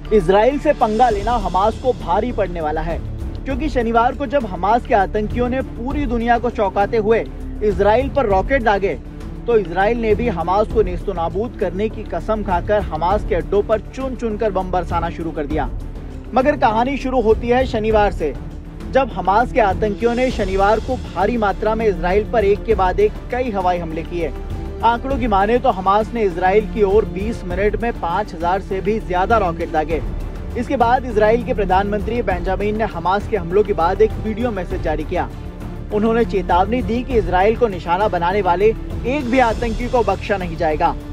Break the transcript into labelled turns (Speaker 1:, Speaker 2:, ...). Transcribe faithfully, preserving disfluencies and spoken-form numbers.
Speaker 1: Israel से पंगा लेना हमास को भारी पड़ने वाला है, क्योंकि शनिवार को जब हमास के आतंकियों ने पूरी दुनिया को चौंकाते हुए इजराइल पर रॉकेट दागे, तो इजराइल ने भी हमास को नेस्तनाबूद करने की कसम खाकर हमास के अड्डों पर चुन चुनकर बम बरसाना शुरू कर दिया। मगर कहानी शुरू होती है शनिवार से, जब हमास के आतंकियों ने शनिवार को भारी मात्रा में इजराइल पर एक के बाद एक कई हवाई हमले किए। आंकड़ों की माने तो हमास ने इजराइल की ओर बीस मिनट में पाँच हज़ार से भी ज्यादा रॉकेट दागे। इसके बाद इजराइल के प्रधानमंत्री बेंजामिन ने हमास के हमलों के बाद एक वीडियो मैसेज जारी किया। उन्होंने चेतावनी दी कि इजराइल को निशाना बनाने वाले एक भी आतंकी को बख्शा नहीं जाएगा।